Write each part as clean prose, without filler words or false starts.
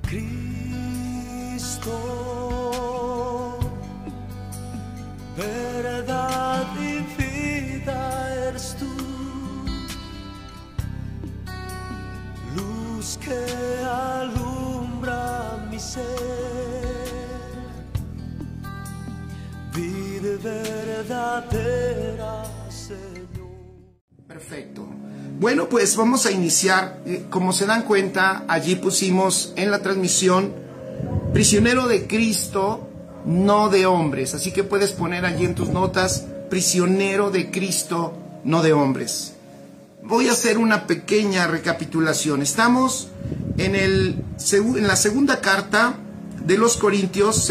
Cristo, verdad y vida eres tú, luz que alumbra mi ser, vida verdadera, Señor. Perfecto. Bueno, pues vamos a iniciar. Como se dan cuenta, allí pusimos en la transmisión: prisionero de Cristo, no de hombres. Así que puedes poner allí en tus notas: prisionero de Cristo, no de hombres. Voy a hacer una pequeña recapitulación. Estamos en la segunda carta de los Corintios,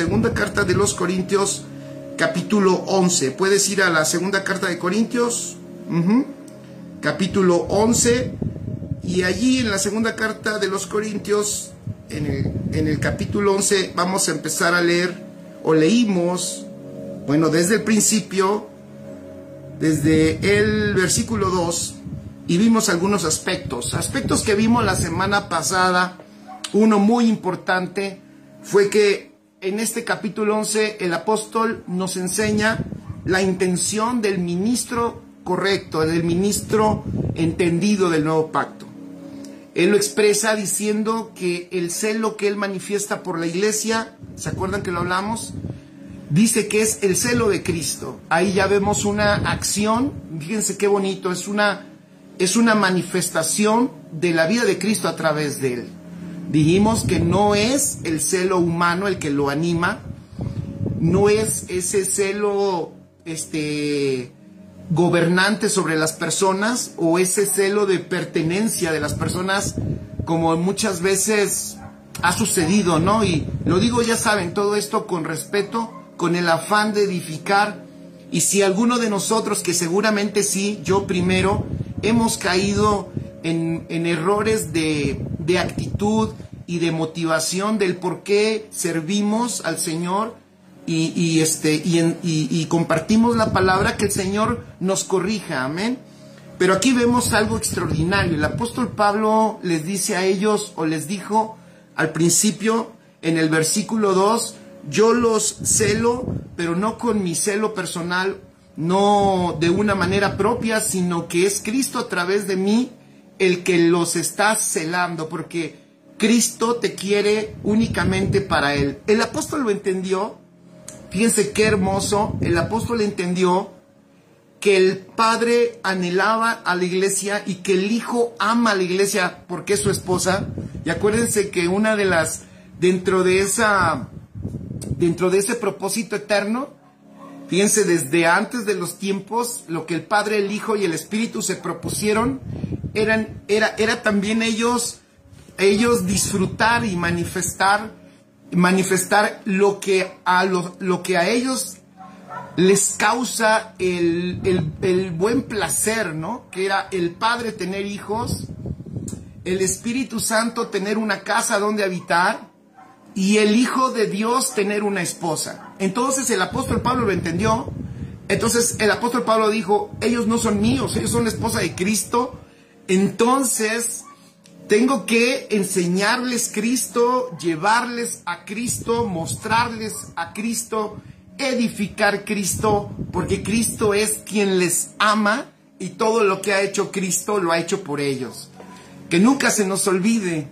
capítulo 11. Puedes ir a la segunda carta de Corintios, capítulo 11, y allí en la segunda carta de los Corintios, en el capítulo 11, vamos a empezar a leer, o leímos, bueno, desde el principio, desde el versículo 2, y vimos algunos aspectos que vimos la semana pasada. Uno muy importante fue que en este capítulo 11 el apóstol nos enseña la intención del ministro correcto, del ministro entendido del nuevo pacto. Él lo expresa diciendo que el celo que él manifiesta por la iglesia, ¿se acuerdan que lo hablamos? Dice que es el celo de Cristo. Ahí ya vemos una acción, fíjense qué bonito, es una manifestación de la vida de Cristo a través de él. Dijimos que no es el celo humano el que lo anima, no es ese celo gobernante sobre las personas, o ese celo de pertenencia de las personas, como muchas veces ha sucedido, ¿no? Y lo digo, ya saben, todo esto con respeto, con el afán de edificar. Y si alguno de nosotros, que seguramente sí, yo primero, hemos caído en errores de actitud y de motivación del por qué servimos al Señor, y compartimos la palabra, que el Señor nos corrija, amén. Pero aquí vemos algo extraordinario. El apóstol Pablo les dice a ellos, o les dijo al principio en el versículo 2: yo los celo, pero no con mi celo personal, no de una manera propia, sino que es Cristo a través de mí el que los está celando, porque Cristo te quiere únicamente para Él. El apóstol lo entendió. Fíjense qué hermoso. El apóstol entendió que el Padre anhelaba a la iglesia y que el Hijo ama a la iglesia porque es su esposa. Y acuérdense que una de las, dentro de ese propósito eterno, fíjense, desde antes de los tiempos, lo que el Padre, el Hijo y el Espíritu se propusieron era también ellos disfrutar y manifestar lo que a ellos les causa el buen placer, ¿no? Que era el Padre tener hijos, el Espíritu Santo tener una casa donde habitar, y el Hijo de Dios tener una esposa. Entonces el apóstol Pablo lo entendió. Entonces el apóstol Pablo dijo: ellos no son míos, ellos son la esposa de Cristo. Entonces tengo que enseñarles Cristo, llevarles a Cristo, mostrarles a Cristo, edificar Cristo, porque Cristo es quien les ama, y todo lo que ha hecho Cristo lo ha hecho por ellos. Que nunca se nos olvide,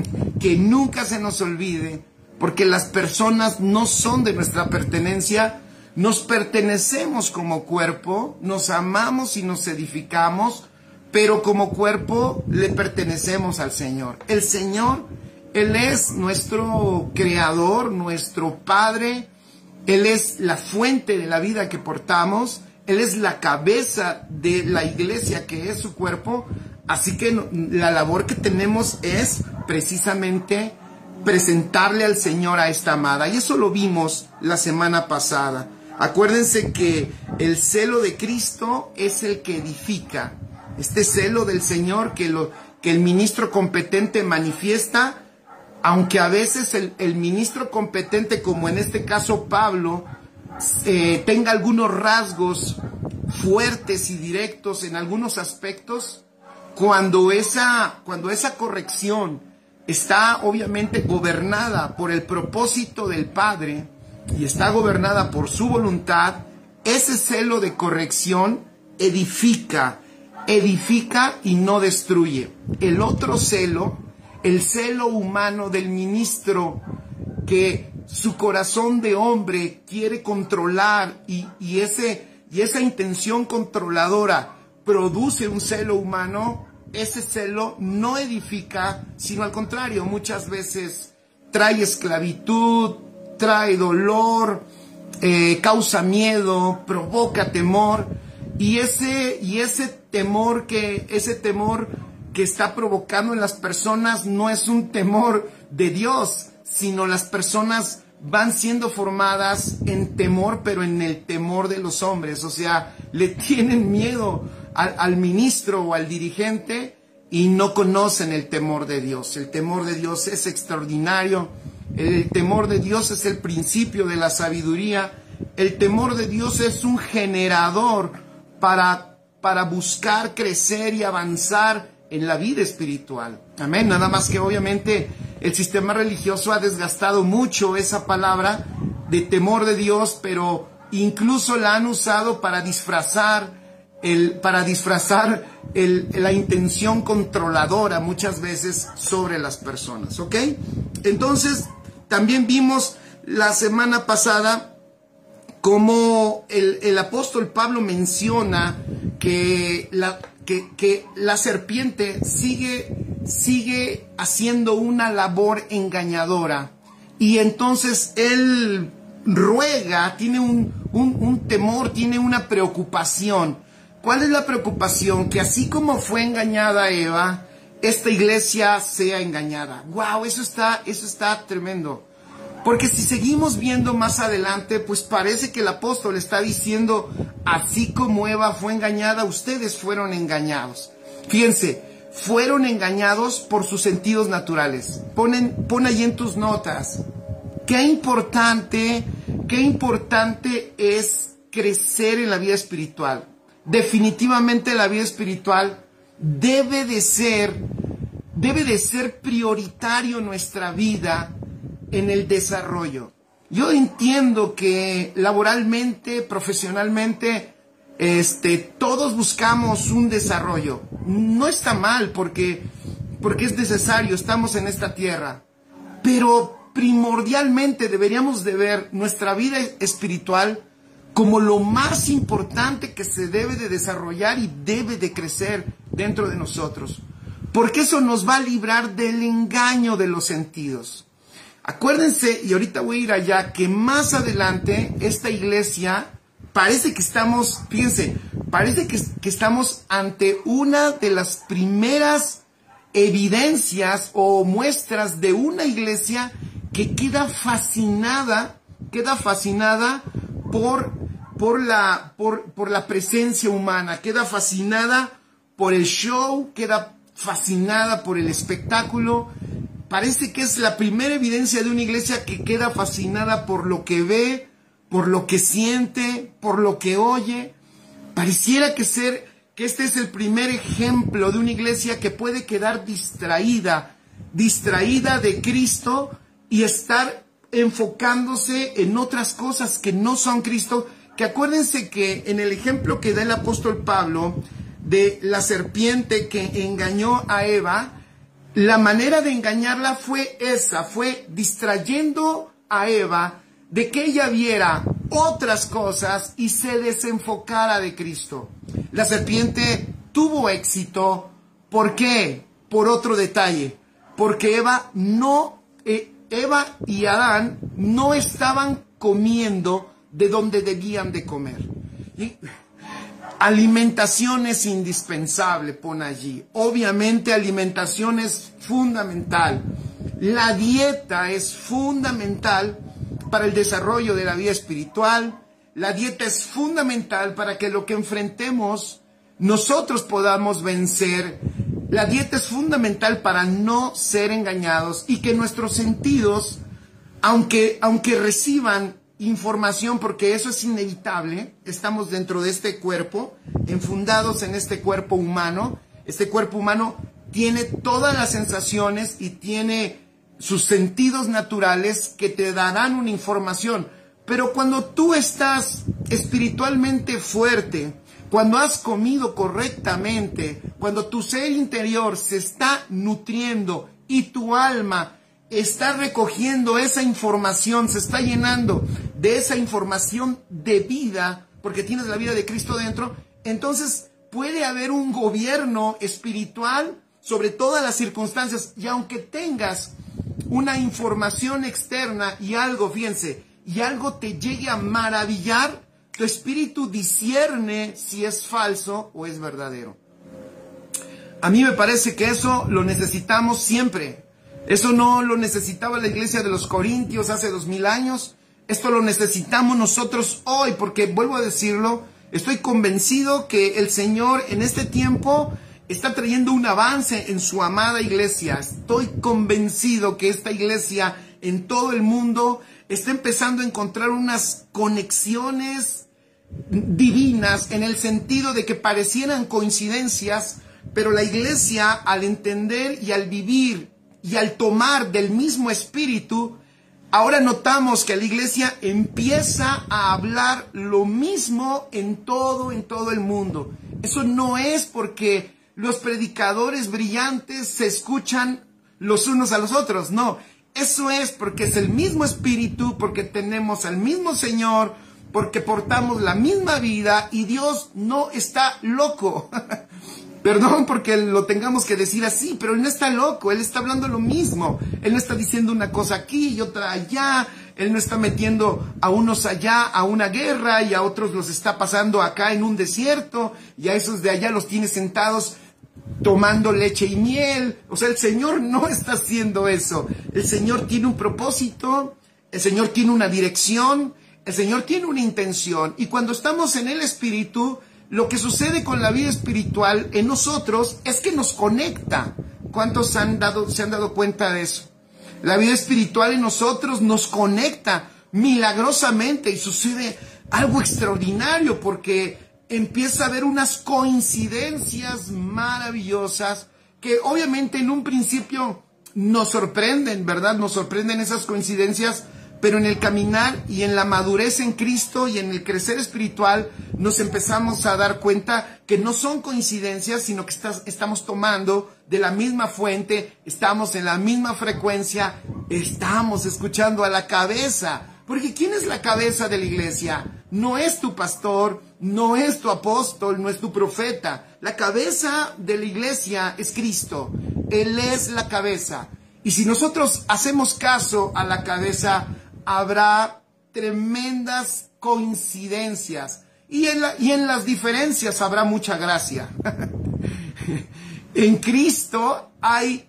porque las personas no son de nuestra pertenencia, nos pertenecemos como cuerpo, nos amamos y nos edificamos, pero como cuerpo le pertenecemos al Señor. El Señor, Él es nuestro creador, nuestro Padre. Él es la fuente de la vida que portamos. Él es la cabeza de la iglesia, que es su cuerpo. Así que la labor que tenemos es precisamente presentarle al Señor a esta amada. Y eso lo vimos la semana pasada. Acuérdense que el celo de Cristo es el que edifica. Este celo del Señor que el ministro competente manifiesta, aunque a veces el ministro competente, como en este caso Pablo, tenga algunos rasgos fuertes y directos en algunos aspectos, cuando esa corrección está obviamente gobernada por el propósito del Padre y está gobernada por su voluntad, ese celo de corrección edifica y no destruye. El otro celo, el celo humano del ministro, que su corazón de hombre quiere controlar y esa intención controladora produce un celo humano, ese celo no edifica, sino al contrario, muchas veces trae esclavitud, trae dolor, causa miedo, provoca temor, y ese temor que está provocando en las personas no es un temor de Dios, sino las personas van siendo formadas en temor, pero en el temor de los hombres. O sea, le tienen miedo al ministro o al dirigente y no conocen el temor de Dios. El temor de Dios es extraordinario. El temor de Dios es el principio de la sabiduría. El temor de Dios es un generador para buscar crecer y avanzar en la vida espiritual. Amén. Nada más que obviamente el sistema religioso ha desgastado mucho esa palabra de temor de Dios, pero incluso la han usado para disfrazar la intención controladora muchas veces sobre las personas. ¿Ok? Entonces, también vimos la semana pasada cómo el apóstol Pablo menciona que la serpiente sigue haciendo una labor engañadora, y entonces él ruega, tiene un temor, tiene una preocupación. ¿Cuál es la preocupación? Que así como fue engañada Eva, esta iglesia sea engañada. ¡Wow! Eso está tremendo. Porque si seguimos viendo más adelante, pues parece que el apóstol está diciendo, así como Eva fue engañada, ustedes fueron engañados. Fíjense, fueron engañados por sus sentidos naturales. Pon allí en tus notas. Qué importante es crecer en la vida espiritual. Definitivamente la vida espiritual debe de ser prioritario en nuestra vida, en el desarrollo. Yo entiendo que laboralmente, profesionalmente, todos buscamos un desarrollo. No está mal porque es necesario, estamos en esta tierra. Pero primordialmente deberíamos de ver nuestra vida espiritual como lo más importante que se debe de desarrollar y debe de crecer dentro de nosotros. Porque eso nos va a librar del engaño de los sentidos. Acuérdense, y ahorita voy a ir allá, que más adelante esta iglesia parece que estamos, fíjense, parece que estamos ante una de las primeras evidencias o muestras de una iglesia que queda fascinada por la presencia humana, queda fascinada por el show, queda fascinada por el espectáculo. Parece que es la primera evidencia de una iglesia que queda fascinada por lo que ve, por lo que siente, por lo que oye. Pareciera que este es el primer ejemplo de una iglesia que puede quedar distraída de Cristo y estar enfocándose en otras cosas que no son Cristo. Que acuérdense que en el ejemplo que da el apóstol Pablo de la serpiente que engañó a Eva, la manera de engañarla fue distrayendo a Eva de que ella viera otras cosas y se desenfocara de Cristo. La serpiente tuvo éxito. ¿Por qué? Por otro detalle. Porque Eva y Adán no estaban comiendo de donde debían de comer. ¿Sí? Alimentación es indispensable, pon allí. Obviamente alimentación es fundamental. La dieta es fundamental para el desarrollo de la vida espiritual. La dieta es fundamental para que lo que enfrentemos nosotros podamos vencer. La dieta es fundamental para no ser engañados y que nuestros sentidos, aunque reciban información, porque eso es inevitable, estamos dentro de este cuerpo, enfundados en este cuerpo humano. Este cuerpo humano tiene todas las sensaciones y tiene sus sentidos naturales que te darán una información. Pero cuando tú estás espiritualmente fuerte, cuando has comido correctamente, cuando tu ser interior se está nutriendo y tu alma está recogiendo esa información, se está llenando de esa información de vida, porque tienes la vida de Cristo dentro, entonces puede haber un gobierno espiritual sobre todas las circunstancias. Y aunque tengas una información externa y algo, fíjense, y algo te llegue a maravillar, tu espíritu discierne si es falso o es verdadero. A mí me parece que eso lo necesitamos siempre. Eso no lo necesitaba la iglesia de los Corintios hace 2000 años. Esto lo necesitamos nosotros hoy, porque vuelvo a decirlo, estoy convencido que el Señor en este tiempo está trayendo un avance en su amada iglesia. Estoy convencido que esta iglesia en todo el mundo está empezando a encontrar unas conexiones divinas, en el sentido de que parecieran coincidencias, pero la iglesia, al entender y al vivir y al tomar del mismo espíritu, ahora notamos que la iglesia empieza a hablar lo mismo en todo el mundo. Eso no es porque los predicadores brillantes se escuchan los unos a los otros, no. Eso es porque es el mismo espíritu, porque tenemos al mismo Señor, porque portamos la misma vida y Dios no está loco. Perdón porque lo tengamos que decir así, pero Él no está loco, Él está hablando lo mismo. Él no está diciendo una cosa aquí y otra allá. Él no está metiendo a unos allá a una guerra y a otros los está pasando acá en un desierto y a esos de allá los tiene sentados tomando leche y miel. O sea, el Señor no está haciendo eso. El Señor tiene un propósito, el Señor tiene una dirección, el Señor tiene una intención. Y cuando estamos en el Espíritu, lo que sucede con la vida espiritual en nosotros es que nos conecta. ¿Cuántos se han dado cuenta de eso? La vida espiritual en nosotros nos conecta milagrosamente y sucede algo extraordinario porque empieza a haber unas coincidencias maravillosas que obviamente en un principio nos sorprenden, ¿verdad? Nos sorprenden esas coincidencias, pero en el caminar y en la madurez en Cristo y en el crecer espiritual nos empezamos a dar cuenta que no son coincidencias, sino que estamos tomando de la misma fuente, estamos en la misma frecuencia, estamos escuchando a la cabeza. Porque ¿quién es la cabeza de la iglesia? No es tu pastor, no es tu apóstol, no es tu profeta. La cabeza de la iglesia es Cristo. Él es la cabeza. Y si nosotros hacemos caso a la cabeza, habrá tremendas coincidencias. Y en las diferencias habrá mucha gracia. En Cristo hay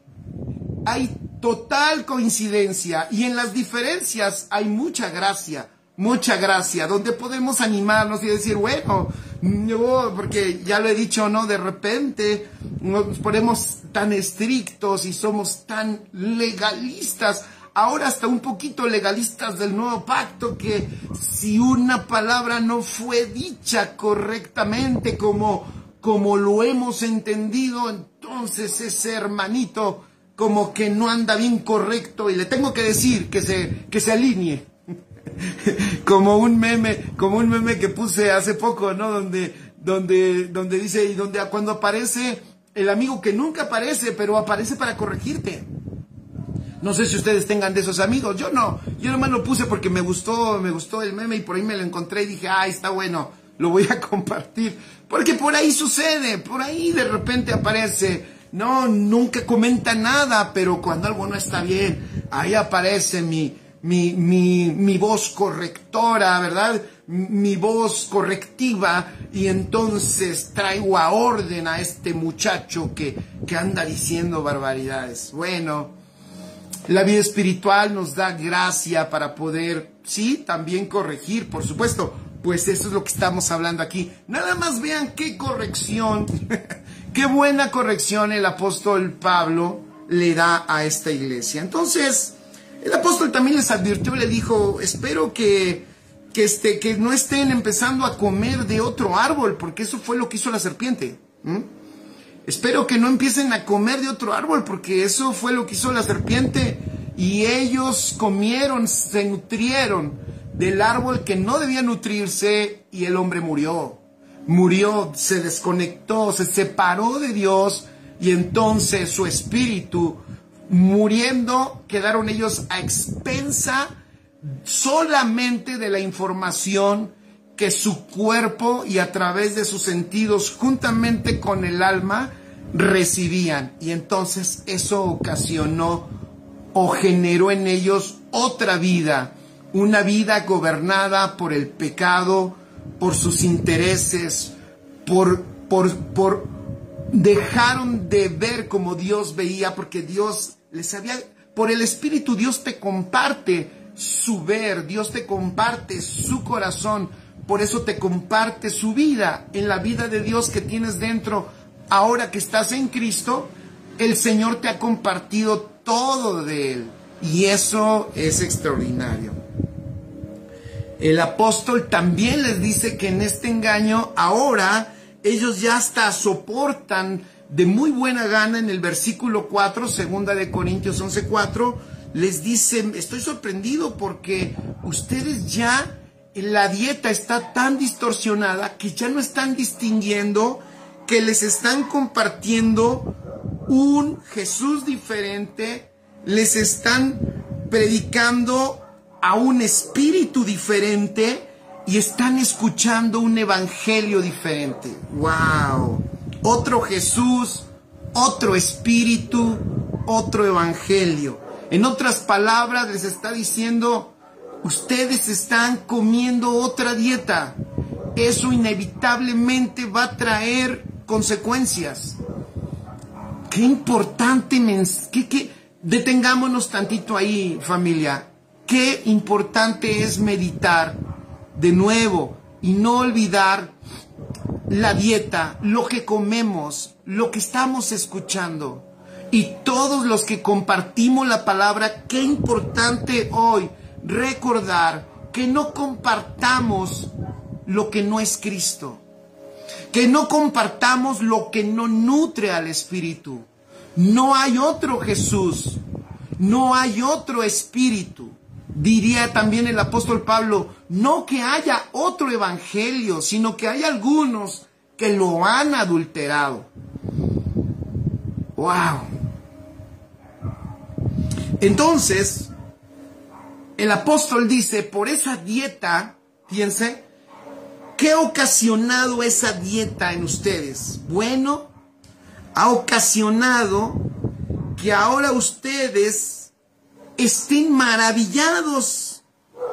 total coincidencia y en las diferencias hay mucha gracia, donde podemos animarnos y decir, bueno, porque ya lo he dicho, ¿no? De repente nos ponemos tan estrictos y somos tan legalistas, ahora hasta un poquito legalistas del nuevo pacto, que si una palabra no fue dicha correctamente como lo hemos entendido, entonces ese hermanito como que no anda bien correcto y le tengo que decir que se alinee. como un meme que puse hace poco, ¿no? Donde dice, y donde cuando aparece el amigo que nunca aparece, pero aparece para corregirte. No sé si ustedes tengan de esos amigos, yo no. Yo nomás lo puse porque me gustó el meme y por ahí me lo encontré y dije, está bueno, lo voy a compartir. Porque por ahí sucede, por ahí de repente aparece. No, nunca comenta nada, pero cuando algo no está bien, ahí aparece mi voz correctora, ¿verdad? Mi voz correctiva, y entonces traigo a orden a este muchacho que anda diciendo barbaridades. Bueno, la vida espiritual nos da gracia para poder, sí, también corregir, por supuesto. Pues eso es lo que estamos hablando aquí. Nada más vean qué corrección, qué buena corrección el apóstol Pablo le da a esta iglesia. Entonces, el apóstol también les advirtió y le dijo, espero que no estén empezando a comer de otro árbol, porque eso fue lo que hizo la serpiente. Espero que no empiecen a comer de otro árbol, porque eso fue lo que hizo la serpiente. Y ellos comieron, se nutrieron del árbol que no debía nutrirse, y el hombre murió. Murió, se desconectó, se separó de Dios, y entonces su espíritu, muriendo, quedaron ellos a expensa solamente de la información que su cuerpo y a través de sus sentidos, juntamente con el alma, recibían. Y entonces eso ocasionó o generó en ellos otra vida, una vida gobernada por el pecado, por sus intereses, dejaron de ver como Dios veía, porque Dios les había, por el Espíritu Dios te comparte su ver, Dios te comparte su corazón, por eso te comparte su vida. En la vida de Dios que tienes dentro, ahora que estás en Cristo, el Señor te ha compartido todo de Él, y eso es extraordinario. El apóstol también les dice que en este engaño ahora ellos ya hasta soportan de muy buena gana. En el versículo 4, segunda de Corintios 11:4, les dice: estoy sorprendido porque ustedes ya, la dieta está tan distorsionada que ya no están distinguiendo, que les están compartiendo un Jesús diferente, les están predicando a un espíritu diferente y están escuchando un evangelio diferente. ¡Wow! Otro Jesús, otro espíritu, otro evangelio. En otras palabras, les está diciendo: ustedes están comiendo otra dieta. Eso inevitablemente va a traer consecuencias. Qué importante detengámonos tantito ahí, familia. Qué importante es meditar de nuevo y no olvidar la dieta, lo que comemos, lo que estamos escuchando. Y todos los que compartimos la palabra, qué importante hoy recordar que no compartamos lo que no es Cristo, que no compartamos lo que no nutre al espíritu. No hay otro Jesús, no hay otro espíritu. Diría también el apóstol Pablo, no que haya otro evangelio, sino que hay algunos que lo han adulterado. ¡Wow! Entonces, el apóstol dice, por esa dieta, fíjense, ¿qué ha ocasionado esa dieta en ustedes? Bueno, ha ocasionado que ahora ustedes estén maravillados,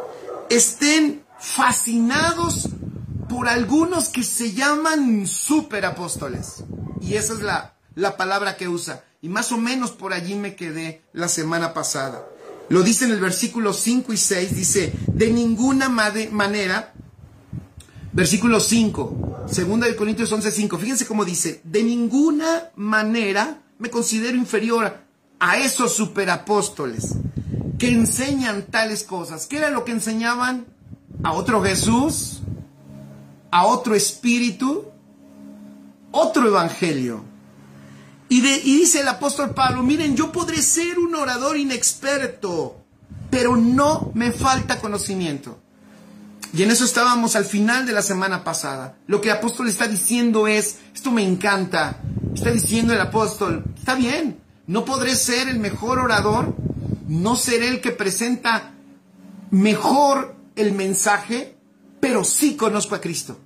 estén fascinados por algunos que se llaman superapóstoles. Y esa es la palabra que usa. Y más o menos por allí me quedé la semana pasada. Lo dice en el versículo 5 y 6, dice, de ninguna manera, versículo 5, segunda de Corintios 11:5, fíjense cómo dice, de ninguna manera me considero inferior a esos superapóstoles que enseñan tales cosas. ¿Qué era lo que enseñaban? ¿A otro Jesús? ¿A otro espíritu? ¿Otro evangelio? Y dice el apóstol Pablo, miren, yo podré ser un orador inexperto, pero no me falta conocimiento. Y en eso estábamos al final de la semana pasada. Lo que el apóstol está diciendo es, esto me encanta, está diciendo el apóstol, está bien, no podré ser el mejor orador, no seré el que presenta mejor el mensaje, pero sí conozco a Cristo.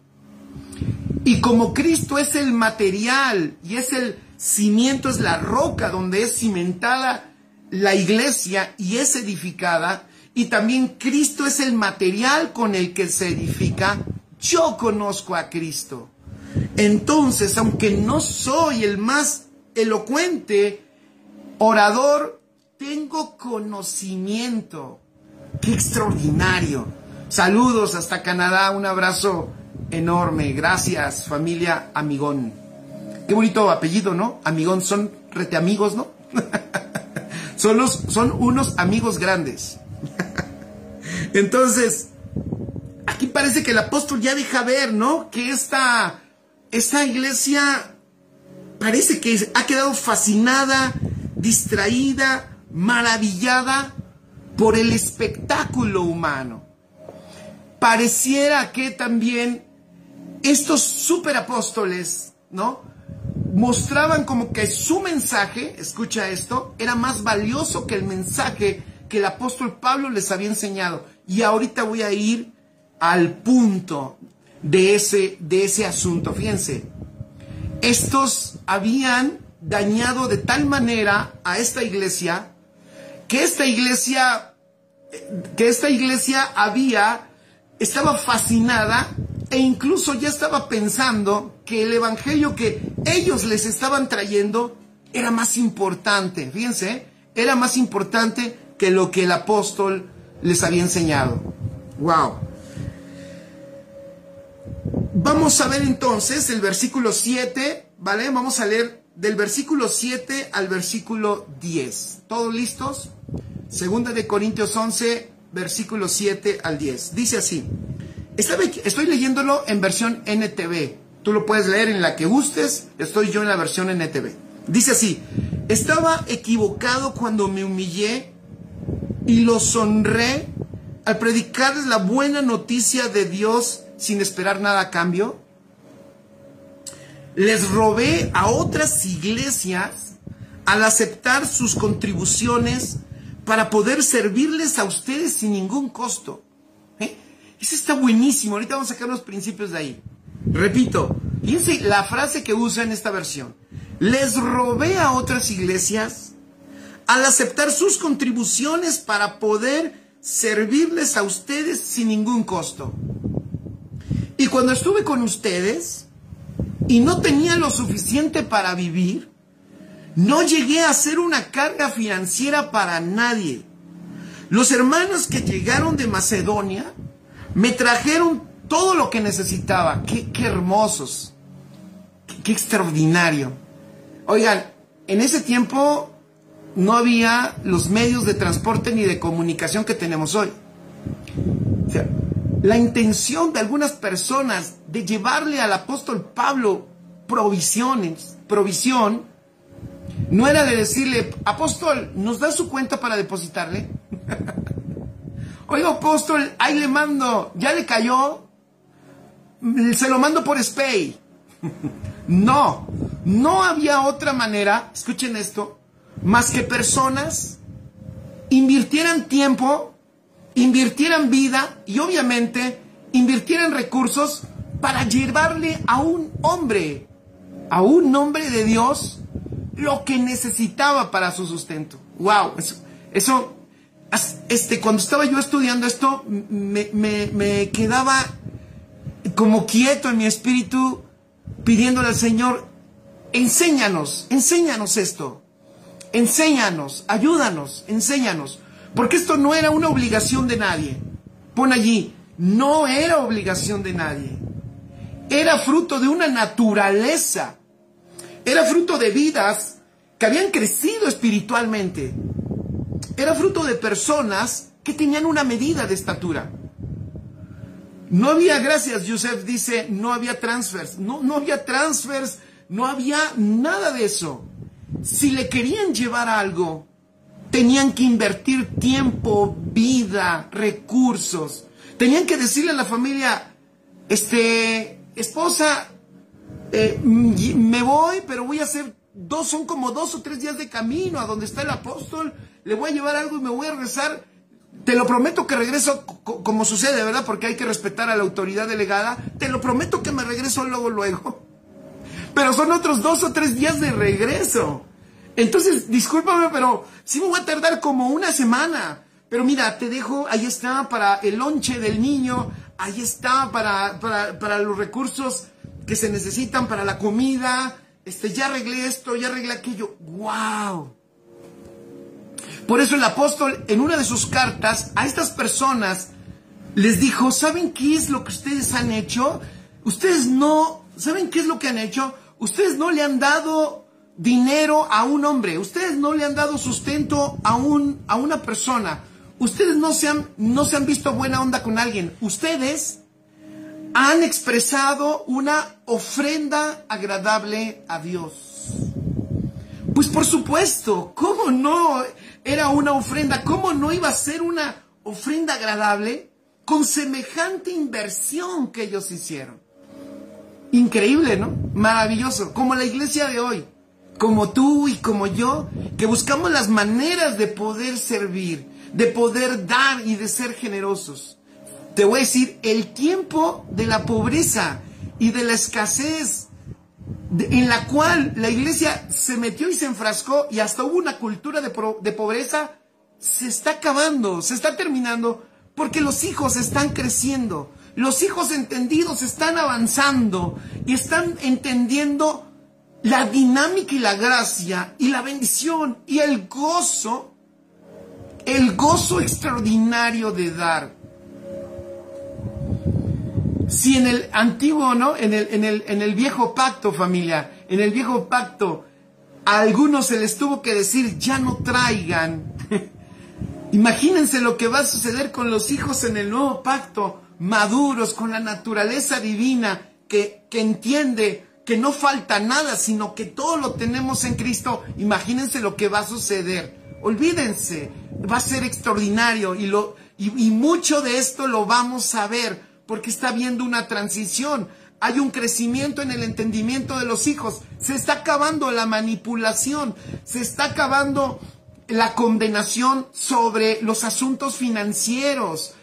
Y como Cristo es el material y es el cimiento, es la roca donde es cimentada la iglesia y es edificada, y también Cristo es el material con el que se edifica, yo conozco a Cristo. Entonces, aunque no soy el más elocuente orador, tengo conocimiento. ¡Qué extraordinario! Saludos hasta Canadá, un abrazo enorme. Gracias, familia Amigón. Qué bonito apellido, ¿no? Amigón, son rete amigos, ¿no? son unos amigos grandes. Entonces, aquí parece que el apóstol ya deja ver, ¿no? Que esta iglesia parece que ha quedado fascinada, distraída, maravillada por el espectáculo humano. Pareciera que también estos superapóstoles, ¿no?, mostraban como que su mensaje, escucha esto, era más valioso que el mensaje que el apóstol Pablo les había enseñado. Y ahorita voy a ir al punto de ese asunto. Fíjense, estos habían dañado de tal manera a esta iglesia que esta iglesia estaba fascinada e incluso ya estaba pensando que el evangelio que ellos les estaban trayendo era más importante. Fíjense, era más importante que lo que el apóstol les había enseñado. Wow. Vamos a ver entonces el versículo 7, ¿vale? Vamos a leer del versículo 7 al versículo 10. ¿Todos listos? Segunda de Corintios 11, versículo 7 al 10. Dice así. Estoy leyéndolo en versión NTV. Tú lo puedes leer en la que gustes. Estoy yo en la versión NTV. Dice así. Estaba equivocado cuando me humillé y los honré al predicarles la buena noticia de Dios sin esperar nada a cambio. Les robé a otras iglesias al aceptar sus contribuciones para poder servirles a ustedes sin ningún costo. Eso está buenísimo. Ahorita vamos a sacar los principios de ahí. Repito, fíjense la frase que usa en esta versión. Les robé a otras iglesias al aceptar sus contribuciones para poder servirles a ustedes sin ningún costo. Y cuando estuve con ustedes y no tenía lo suficiente para vivir, no llegué a ser una carga financiera para nadie. Los hermanos que llegaron de Macedonia me trajeron todo lo que necesitaba. Qué hermosos. Qué extraordinario. Oigan, en ese tiempo no había los medios de transporte ni de comunicación que tenemos hoy. O sea, la intención de algunas personas de llevarle al apóstol Pablo provisión, no era de decirle, apóstol, ¿nos da su cuenta para depositarle? Oiga, apóstol, ahí le mando, ¿ya le cayó? Se lo mando por SPAY. No había otra manera, escuchen esto, más que personas invirtieran tiempo, invirtieran vida y obviamente invirtieran recursos para llevarle a un hombre de Dios, lo que necesitaba para su sustento. Wow, eso cuando estaba yo estudiando esto, me quedaba como quieto en mi espíritu, pidiéndole al Señor, enséñanos esto, enséñanos, ayúdanos, enséñanos, porque esto no era una obligación de nadie. Pon allí, no era obligación de nadie, era fruto de una naturaleza, era fruto de vidas que habían crecido espiritualmente, era fruto de personas que tenían una medida de estatura. No había, gracias, Yusef dice, no había transfers. No había transfers, no había nada de eso. Si le querían llevar algo, tenían que invertir tiempo, vida, recursos. Tenían que decirle a la familia, esposa, me voy, pero voy a hacer son como 2 o 3 días de camino a donde está el apóstol. Le voy a llevar algo y me voy a regresar. Te lo prometo que regreso como sucede, ¿verdad? Porque hay que respetar a la autoridad delegada. Te lo prometo que me regreso luego. Pero son otros 2 o 3 días de regreso. Entonces, discúlpame, pero sí me voy a tardar como una semana. Pero mira, te dejo, ahí está para el lonche del niño, ahí está para los recursos que se necesitan para la comida. Ya arreglé esto, ya arreglé aquello. ¡Wow! Por eso el apóstol en una de sus cartas a estas personas les dijo, ¿saben qué es lo que ustedes han hecho? ¿Saben qué es lo que han hecho? Ustedes no le han dado dinero a un hombre, ustedes no le han dado sustento a una persona, ustedes no se han visto buena onda con alguien, ustedes han expresado una ofrenda agradable a Dios. Pues por supuesto, ¿cómo no era una ofrenda? ¿Cómo no iba a ser una ofrenda agradable con semejante inversión que ellos hicieron? Increíble, ¿no? Maravilloso. Como la iglesia de hoy, como tú y como yo, que buscamos las maneras de poder servir, de poder dar y de ser generosos. Te voy a decir, el tiempo de la pobreza y de la escasez en la cual la iglesia se metió y se enfrascó y hasta hubo una cultura de pobreza, se está acabando, se está terminando, porque los hijos están creciendo, los hijos entendidos están avanzando y están entendiendo la dinámica y la gracia y la bendición y el gozo extraordinario de dar. Si en el antiguo, ¿no? En el viejo pacto, familia, en el viejo pacto, a algunos se les tuvo que decir, ya no traigan. Imagínense lo que va a suceder con los hijos en el nuevo pacto, maduros, con la naturaleza divina, que entiende que no falta nada, sino que todo lo tenemos en Cristo. Imagínense lo que va a suceder. Olvídense, va a ser extraordinario y mucho de esto lo vamos a ver. Porque está habiendo una transición, hay un crecimiento en el entendimiento de los hijos, se está acabando la manipulación, se está acabando la condenación sobre los asuntos financieros.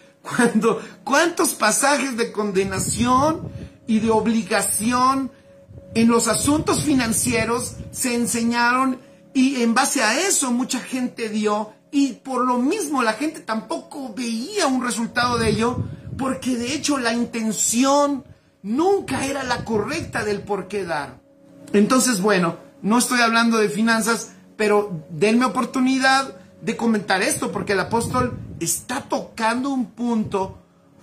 ¿Cuántos pasajes de condenación y de obligación en los asuntos financieros se enseñaron y en base a eso mucha gente dio y por lo mismo la gente tampoco veía un resultado de ello? Porque de hecho la intención nunca era la correcta del por qué dar. Entonces, bueno, no estoy hablando de finanzas, pero denme oportunidad de comentar esto, porque el apóstol está tocando un punto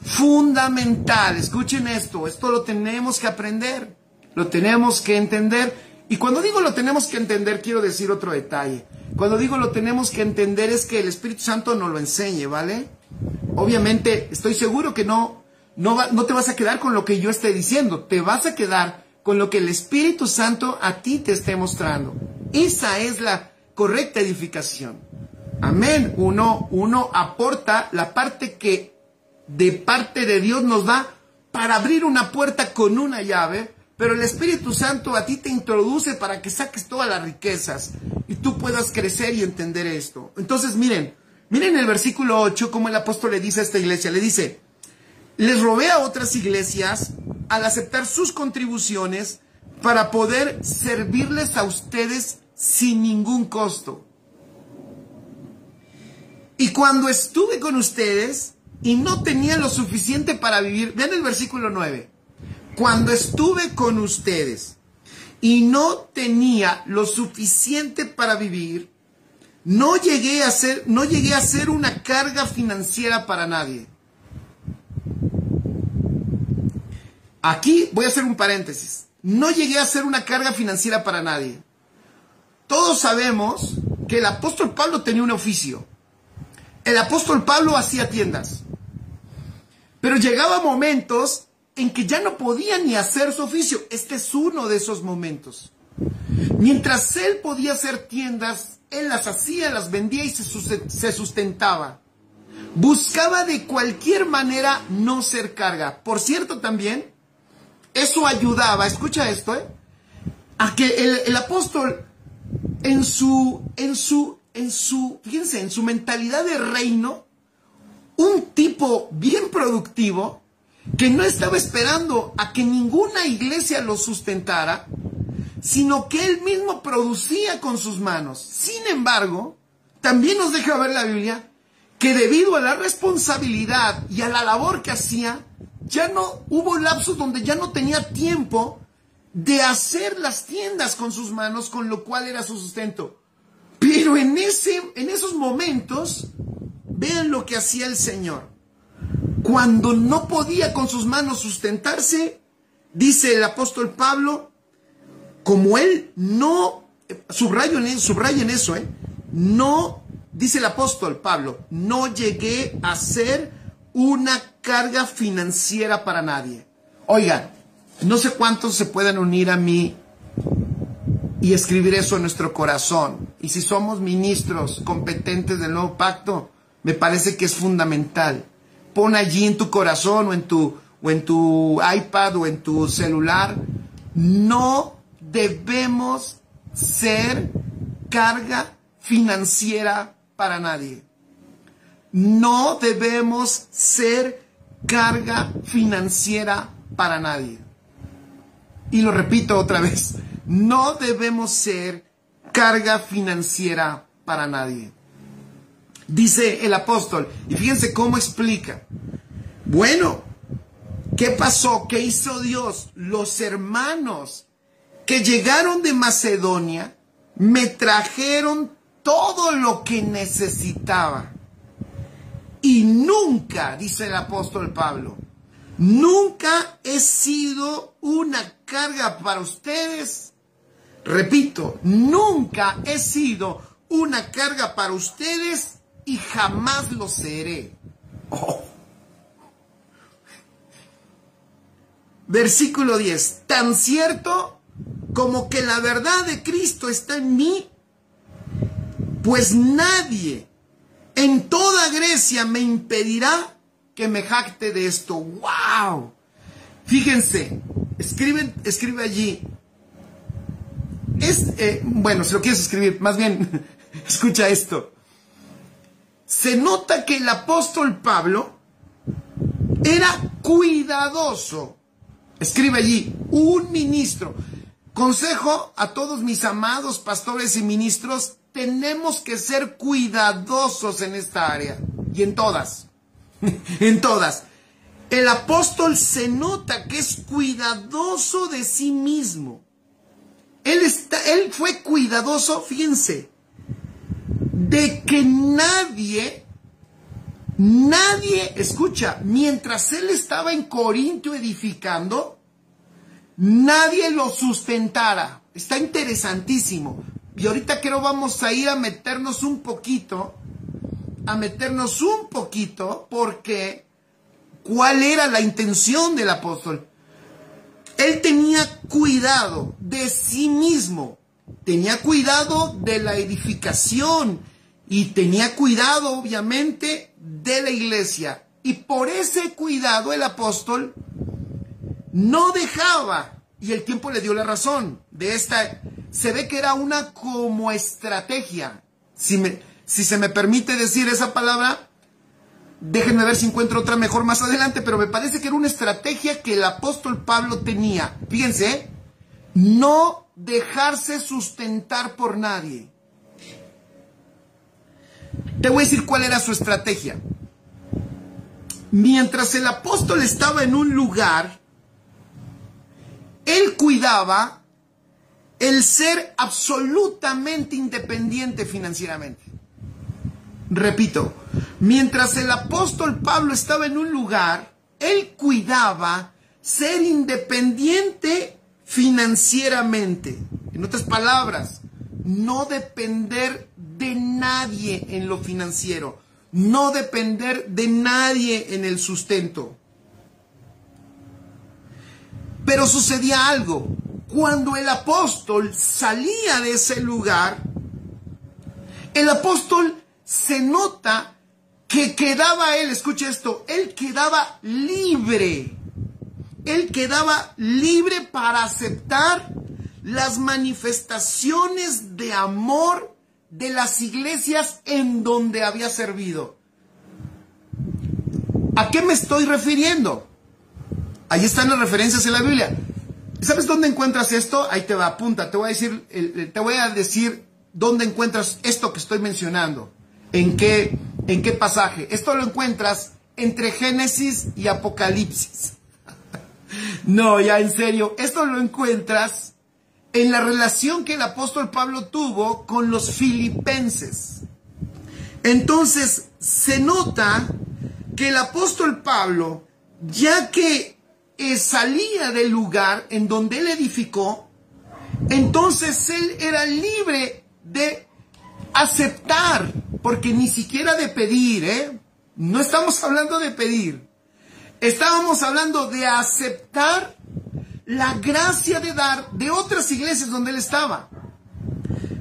fundamental. Escuchen esto lo tenemos que aprender, lo tenemos que entender. Y cuando digo lo tenemos que entender, quiero decir otro detalle. Cuando digo lo tenemos que entender es que el Espíritu Santo nos lo enseñe, ¿vale? Obviamente, estoy seguro que no te vas a quedar con lo que yo esté diciendo. Te vas a quedar con lo que el Espíritu Santo a ti te esté mostrando. Esa es la correcta edificación. Amén. Uno aporta la parte que de parte de Dios nos da para abrir una puerta con una llave, pero el Espíritu Santo a ti te introduce para que saques todas las riquezas y tú puedas crecer y entender esto. Entonces, miren el versículo 8, como el apóstol le dice a esta iglesia. Le dice, les robé a otras iglesias al aceptar sus contribuciones para poder servirles a ustedes sin ningún costo. Y cuando estuve con ustedes y no tenía lo suficiente para vivir, vean el versículo 9. Cuando estuve con ustedes y no tenía lo suficiente para vivir, no llegué a ser una carga financiera para nadie. Aquí voy a hacer un paréntesis. No llegué a ser una carga financiera para nadie. Todos sabemos que el apóstol Pablo tenía un oficio. El apóstol Pablo hacía tiendas. Pero llegaba momentos en que ya no podía ni hacer su oficio. Este es uno de esos momentos. Mientras él podía hacer tiendas, él las hacía, las vendía y se sustentaba. Buscaba de cualquier manera no ser carga. Por cierto, también, eso ayudaba, escucha esto, a que el apóstol fíjense, en su mentalidad de reino, un tipo bien productivo, que no estaba esperando a que ninguna iglesia lo sustentara, sino que él mismo producía con sus manos. Sin embargo, también nos deja ver la Biblia que debido a la responsabilidad y a la labor que hacía, ya no hubo lapsos donde ya no tenía tiempo de hacer las tiendas con sus manos, con lo cual era su sustento. Pero en esos momentos, vean lo que hacía el Señor. Cuando no podía con sus manos sustentarse, dice el apóstol Pablo, como él no, subrayen eso, no, dice el apóstol Pablo, no llegué a ser una carga financiera para nadie. Oigan, no sé cuántos se puedan unir a mí y escribir eso en nuestro corazón. Y si somos ministros competentes del nuevo pacto, me parece que es fundamental. Pon allí en tu corazón o en tu iPad o en tu celular: no debemos ser carga financiera para nadie. No debemos ser carga financiera para nadie. Y lo repito otra vez: no debemos ser carga financiera para nadie. Dice el apóstol, y fíjense cómo explica. Bueno, ¿qué pasó? ¿Qué hizo Dios? Los hermanos que llegaron de Macedonia me trajeron todo lo que necesitaba. Y nunca, dice el apóstol Pablo, nunca he sido una carga para ustedes. Repito, nunca he sido una carga para ustedes y jamás lo seré. Oh. Versículo 10. Tan cierto como que la verdad de Cristo está en mí, pues nadie en toda Grecia me impedirá que me jacte de esto. ¡Wow! Fíjense, escribe allí. Bueno, si lo quieres escribir, más bien, escucha esto. Se nota que el apóstol Pablo era cuidadoso. Escribe allí, un ministro. Consejo a todos mis amados pastores y ministros: tenemos que ser cuidadosos en esta área y en todas. En todas. El apóstol se nota que es cuidadoso de sí mismo. Él fue cuidadoso, fíjense, de que nadie, escucha, mientras él estaba en Corinto edificando, nadie lo sustentara. Está interesantísimo. Y ahorita creo vamos a ir a meternos un poquito, porque ¿cuál era la intención del apóstol? Él tenía cuidado de sí mismo, tenía cuidado de la edificación y tenía cuidado, obviamente, de la iglesia. Y por ese cuidado el apóstol no dejaba, y el tiempo le dio la razón, se ve que era una como estrategia. Si se me permite decir esa palabra, déjenme ver si encuentro otra mejor más adelante, pero me parece que era una estrategia que el apóstol Pablo tenía. Fíjense, no dejarse sustentar por nadie. Te voy a decir cuál era su estrategia. Mientras el apóstol estaba en un lugar, él cuidaba el ser absolutamente independiente financieramente. Repito, mientras el apóstol Pablo estaba en un lugar, él cuidaba ser independiente financieramente. En otras palabras, no depender de nadie en lo financiero, no depender de nadie en el sustento. Pero sucedía algo. Cuando el apóstol salía de ese lugar, el apóstol se nota que quedaba él, escucha esto, él quedaba libre. Él quedaba libre para aceptar las manifestaciones de amor de las iglesias en donde había servido. ¿A qué me estoy refiriendo? Ahí están las referencias en la Biblia. ¿Sabes dónde encuentras esto? Ahí te va, apunta, te voy a decir dónde encuentras esto que estoy mencionando. ¿En qué pasaje? Esto lo encuentras entre Génesis y Apocalipsis. No, ya en serio, esto lo encuentras en la relación que el apóstol Pablo tuvo con los filipenses. Entonces, se nota que el apóstol Pablo, ya que salía del lugar en donde él edificó, entonces él era libre de aceptar, porque ni siquiera de pedir, no estamos hablando de pedir, estábamos hablando de aceptar la gracia de dar de otras iglesias donde él estaba.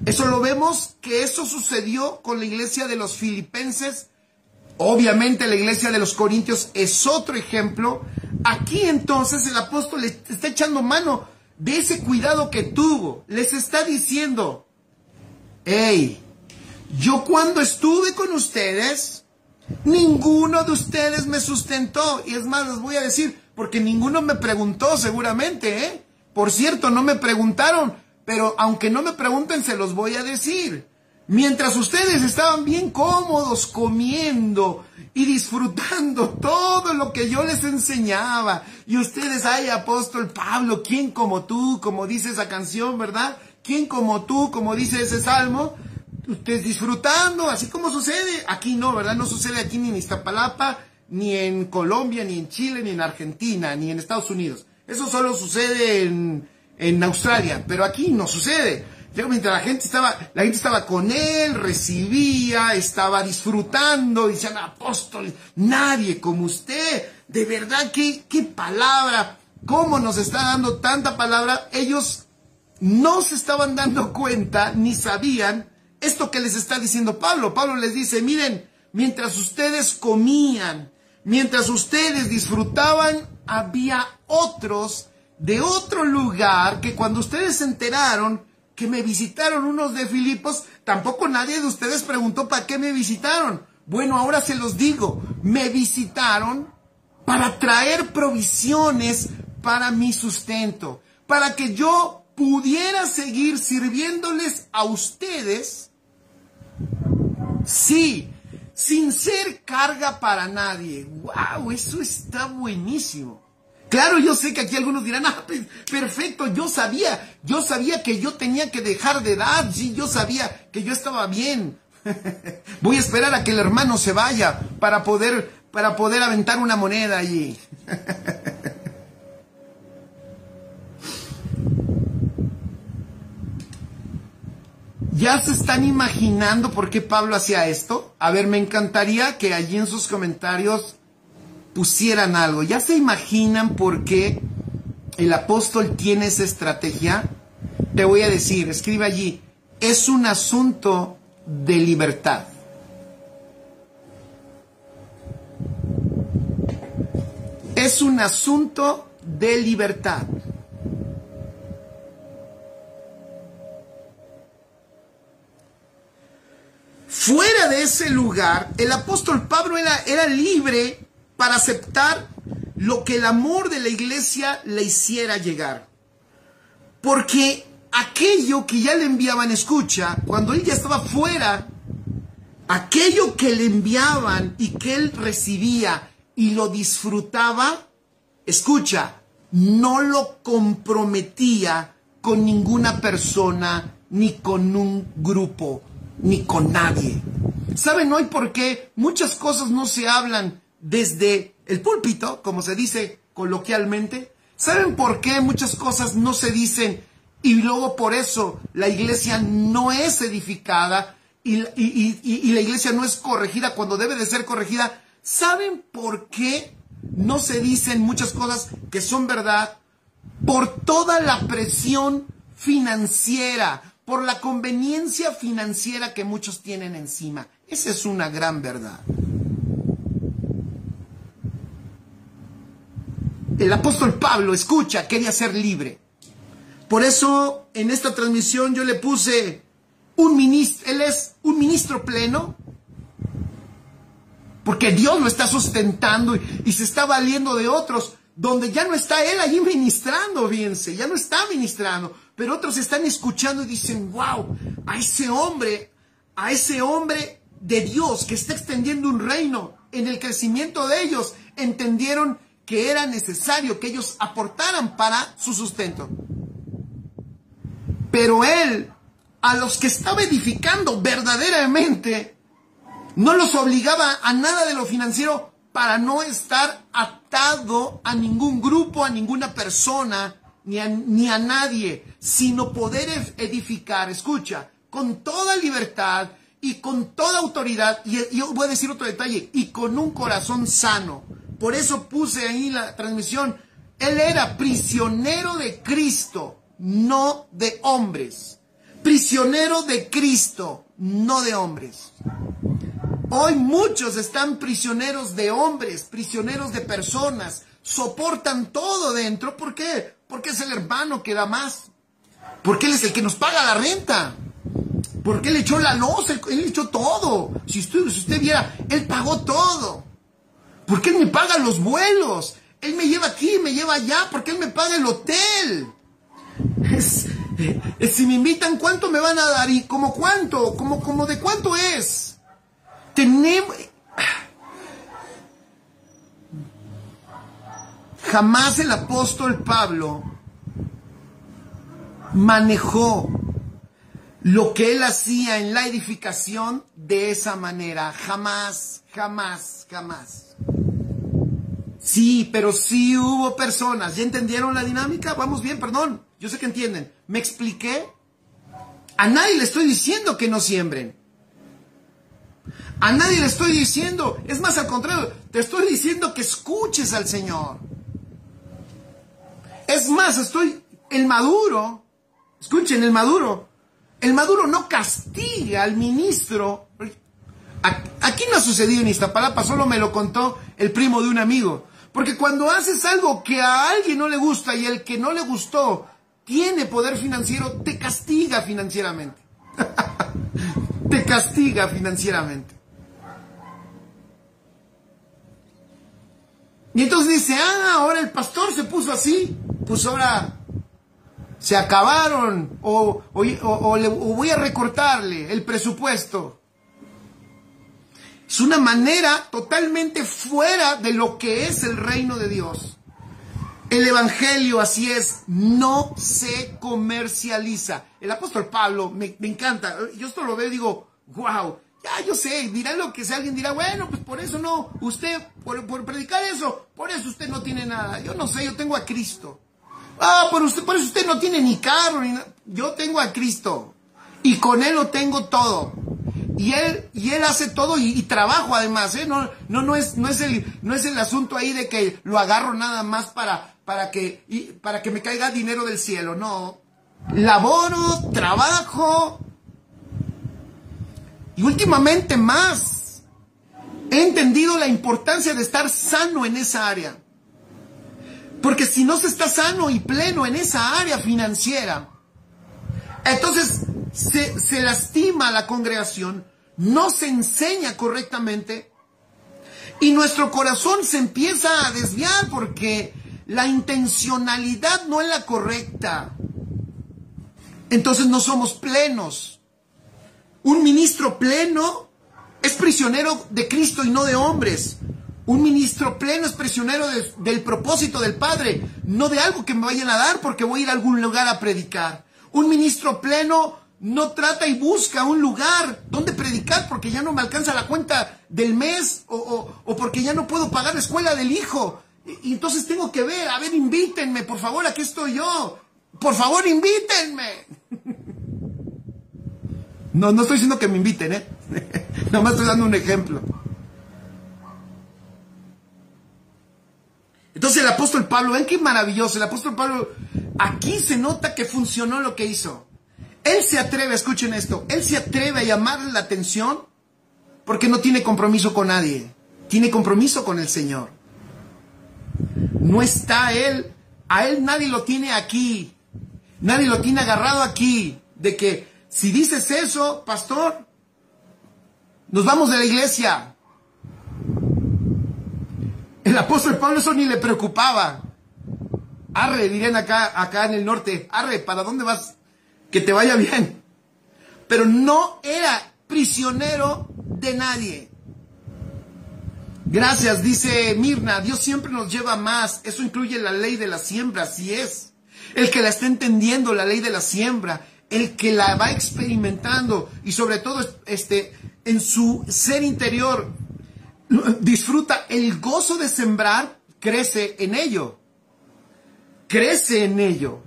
Eso lo vemos que eso sucedió con la iglesia de los filipenses. Obviamente la iglesia de los corintios es otro ejemplo. Aquí entonces el apóstol le está echando mano de ese cuidado que tuvo. Les está diciendo, hey, yo cuando estuve con ustedes, ninguno de ustedes me sustentó. Y es más, les voy a decir, porque ninguno me preguntó seguramente, ¿eh? Por cierto, no me preguntaron, pero aunque no me pregunten, se los voy a decir. Mientras ustedes estaban bien cómodos comiendo y disfrutando todo lo que yo les enseñaba, y ustedes, ay, apóstol Pablo, ¿quién como tú? Como dice esa canción, ¿verdad? ¿Quién como tú? Como dice ese salmo. Ustedes disfrutando, así como sucede. Aquí no, ¿verdad? No sucede aquí ni en Iztapalapa, ni en Colombia, ni en Chile, ni en Argentina, ni en Estados Unidos. Eso solo sucede en Australia, pero aquí no sucede. Mientras la gente estaba con él, recibía, estaba disfrutando, decían, apóstoles, nadie como usted. De verdad, qué palabra, cómo nos está dando tanta palabra. Ellos no se estaban dando cuenta, ni sabían esto que les está diciendo Pablo. Pablo les dice, miren, mientras ustedes comían, mientras ustedes disfrutaban, había otros de otro lugar que cuando ustedes se enteraron que me visitaron unos de Filipos, tampoco nadie de ustedes preguntó para qué me visitaron. Bueno, ahora se los digo, me visitaron para traer provisiones para mi sustento, para que yo pudiera seguir sirviéndoles a ustedes, sí, sin ser carga para nadie. ¡Wow! Eso está buenísimo. Claro, yo sé que aquí algunos dirán, perfecto, yo sabía que yo tenía que dejar de dar, sí, yo sabía que yo estaba bien. Voy a esperar a que el hermano se vaya para poder aventar una moneda allí. ¿Ya se están imaginando por qué Pablo hacía esto? A ver, me encantaría que allí en sus comentarios pusieran algo. ¿Ya se imaginan por qué el apóstol tiene esa estrategia? Te voy a decir, escribe allí, es un asunto de libertad. Es un asunto de libertad. Fuera de ese lugar, el apóstol Pablo era libre para aceptar lo que el amor de la iglesia le hiciera llegar. Porque aquello que ya le enviaban, escucha, cuando él ya estaba fuera, aquello que le enviaban y que él recibía y lo disfrutaba, escucha, no lo comprometía con ninguna persona, ni con un grupo, ni con nadie. ¿Saben hoy por qué muchas cosas no se hablan desde el púlpito, como se dice coloquialmente? ¿Saben por qué muchas cosas no se dicen y luego por eso la iglesia no es edificada y la iglesia no es corregida cuando debe de ser corregida? ¿Saben por qué no se dicen muchas cosas que son verdad? Por toda la presión financiera, por la conveniencia financiera que muchos tienen encima. Esa es una gran verdad. El apóstol Pablo, escucha, quería ser libre. Por eso en esta transmisión yo le puse él es un ministro pleno, porque Dios lo está sustentando y se está valiendo de otros, donde ya no está él allí ministrando, fíjense, ya no está ministrando, pero otros están escuchando y dicen, wow, a ese hombre de Dios que está extendiendo un reino, en el crecimiento de ellos, entendieron que era necesario que ellos aportaran para su sustento. Pero él, a los que estaba edificando verdaderamente, no los obligaba a nada de lo financiero para no estar atado a ningún grupo, a ninguna persona, ni a nadie, sino poder edificar, escucha, con toda libertad y con toda autoridad, y yo voy a decir otro detalle, y con un corazón sano. Por eso puse ahí la transmisión. Él era prisionero de Cristo, no de hombres. prisionero de Cristo, no de hombres. Hoy muchos están prisioneros de hombres, prisioneros de personas, soportan todo dentro. ¿Por qué? Porque es el hermano que da más, porque él es el que nos paga la renta, porque él echó la loza, él echó todo. Si usted viera, él pagó todo, porque él me paga los vuelos, él me lleva aquí, me lleva allá, porque él me paga el hotel. Si me invitan, ¿cuánto me van a dar? ¿Y como cuánto? ¿Como de cuánto es? Jamás el apóstol Pablo manejó lo que él hacía en la edificación de esa manera. Jamás, jamás, jamás. Sí, pero sí hubo personas. ¿Ya entendieron la dinámica? Vamos bien, perdón. Yo sé que entienden. ¿Me expliqué? A nadie le estoy diciendo que no siembren. A nadie le estoy diciendo, es más al contrario, te estoy diciendo que escuches al Señor. Es más, el maduro, escuchen, el maduro no castiga al ministro. Aquí no ha sucedido en Iztapalapa, solo me lo contó el primo de un amigo. Porque cuando haces algo que a alguien no le gusta y el que no le gustó tiene poder financiero, te castiga financieramente. Te castiga financieramente. Y entonces dice, ahora el pastor se puso así, pues ahora se acabaron o voy a recortarle el presupuesto. Es una manera totalmente fuera de lo que es el reino de Dios. El evangelio, así es, no se comercializa. El apóstol Pablo, me encanta, yo esto lo veo y digo, wow, ya yo sé, dirán lo que sea, alguien dirá, bueno, pues por eso no, usted, por predicar eso, por eso usted no tiene nada. Yo no sé, yo tengo a Cristo. Por eso usted no tiene ni carro, ni nada. Yo tengo a Cristo y con Él lo tengo todo. Y él hace todo y trabajo además, ¿eh? No es el asunto ahí de que lo agarro nada más para que me caiga dinero del cielo. No, laboro, trabajo. Y últimamente más he entendido la importancia de estar sano en esa área. Porque si no se está sano y pleno en esa área financiera, entonces se lastima a la congregación, no se enseña correctamente y nuestro corazón se empieza a desviar porque la intencionalidad no es la correcta. Entonces no somos plenos. Un ministro pleno es prisionero de Cristo y no de hombres. Un ministro pleno es prisionero del propósito del Padre, no de algo que me vayan a dar porque voy a ir a algún lugar a predicar. Un ministro pleno no trata y busca un lugar donde predicar porque ya no me alcanza la cuenta del mes o porque ya no puedo pagar la escuela del hijo. Y entonces tengo que ver, a ver, invítenme, por favor, aquí estoy yo. Por favor, invítenme. No estoy diciendo que me inviten, ¿eh? Nomás estoy dando un ejemplo. Entonces el apóstol Pablo, ven qué maravilloso, el apóstol Pablo, aquí se nota que funcionó lo que hizo. Él se atreve, escuchen esto, él se atreve a llamarle la atención porque no tiene compromiso con nadie, tiene compromiso con el Señor. No está él, a él nadie lo tiene aquí, nadie lo tiene agarrado aquí, de que si dices eso, pastor, nos vamos de la iglesia. El apóstol Pablo eso ni le preocupaba. Arre, dirían acá en el norte, arre, ¿para dónde vas? Que te vaya bien. Pero no era prisionero de nadie. Gracias, dice Mirna, Dios siempre nos lleva más. Eso incluye la ley de la siembra, así es. El que la está entendiendo, la ley de la siembra, el que la va experimentando y sobre todo en su ser interior disfruta el gozo de sembrar, crece en ello. Crece en ello.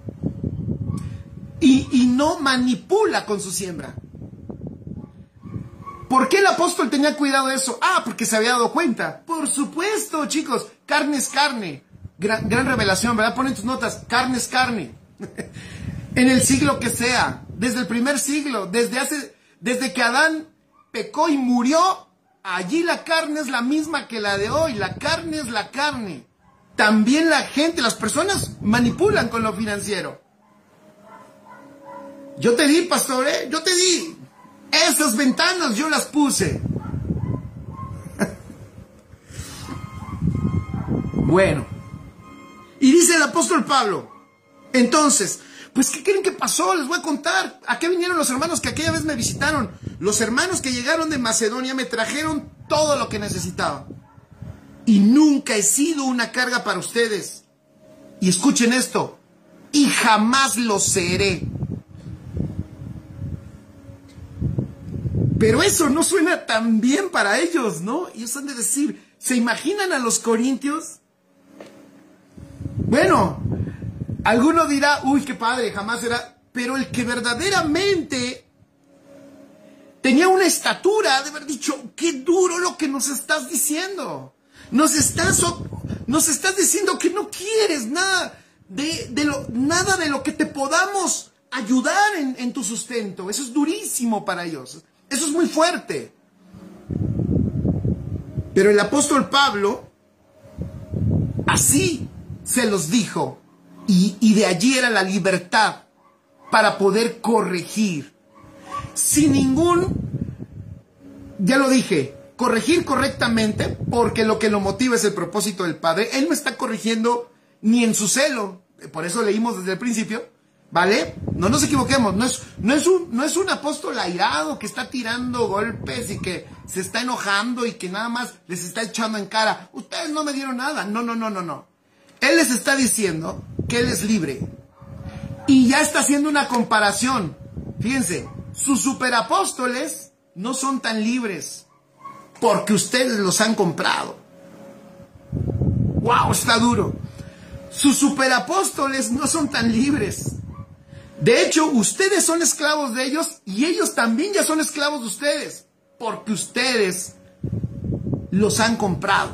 Y no manipula con su siembra. ¿Por qué el apóstol tenía cuidado de eso? Porque se había dado cuenta. Por supuesto, chicos, carne es carne. Gran revelación, ¿verdad? Ponen tus notas, carne es carne. En el siglo que sea. desde el primer siglo, desde que Adán pecó y murió, allí la carne es la misma que la de hoy, la carne es la carne. También la gente, las personas manipulan con lo financiero. Yo te di, pastor, yo te di. Esas ventanas yo las puse. Bueno, y dice el apóstol Pablo, entonces, pues ¿qué creen que pasó? Les voy a contar. ¿A qué vinieron los hermanos que aquella vez me visitaron? Los hermanos que llegaron de Macedonia me trajeron todo lo que necesitaba. Y nunca he sido una carga para ustedes. Y escuchen esto, y jamás lo seré. Pero eso no suena tan bien para ellos, ¿no? Ellos han de decir, ¿se imaginan a los corintios? Bueno, alguno dirá, uy, qué padre, jamás será. Pero el que verdaderamente tenía una estatura de haber dicho, qué duro lo que nos estás diciendo. Nos estás diciendo que no quieres nada nada de lo que te podamos ayudar en tu sustento. Eso es durísimo para ellos. Eso es muy fuerte. Pero el apóstol Pablo así se los dijo. Y de allí era la libertad para poder corregir. Sin ningún, ya lo dije, corregir correctamente, porque lo que lo motiva es el propósito del Padre. Él no está corrigiendo ni en su celo. Por eso leímos desde el principio, ¿vale? No nos equivoquemos. No es un apóstol airado que está tirando golpes y que se está enojando y que nada más les está echando en cara. Ustedes no me dieron nada. No. Él les está diciendo que él es libre. Y ya está haciendo una comparación. Fíjense, sus superapóstoles no son tan libres porque ustedes los han comprado. ¡Wow! Está duro. Sus superapóstoles no son tan libres. De hecho, ustedes son esclavos de ellos y ellos también ya son esclavos de ustedes porque ustedes los han comprado.